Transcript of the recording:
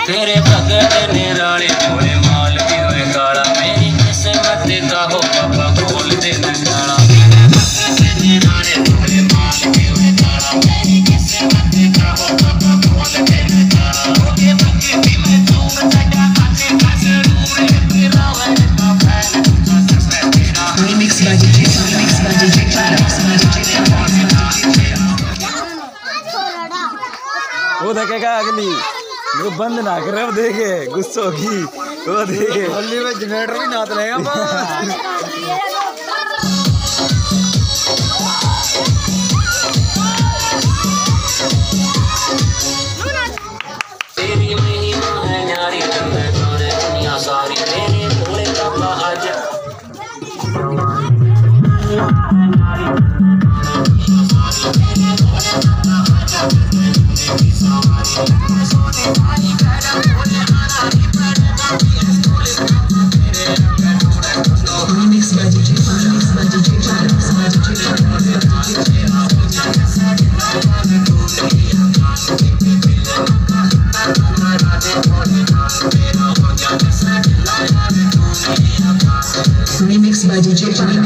तेरे भगत निराले थोड़े माल भी हुए काला मेरी किस्मत का हो पापा खोल दे नजारा तेरे भगत निराले थोड़े माल भी हुए काला मेरी किस्मत का हो पापा खोल दे नजारा ओके भगती में तू सदा खाते का जरूर है तेरा है का फैन तुझा सबसे तेरा remix by DJ वो देखेगा अगली वो बंद ना करे वो देखे गुस्सा होगी वो देखे होली में जनरेटर भी नाच लेगा तेरी महिमा है न्यारी तन्ने तोरे दुनिया सारी तेरे भोले बाबा आज Remix by DJ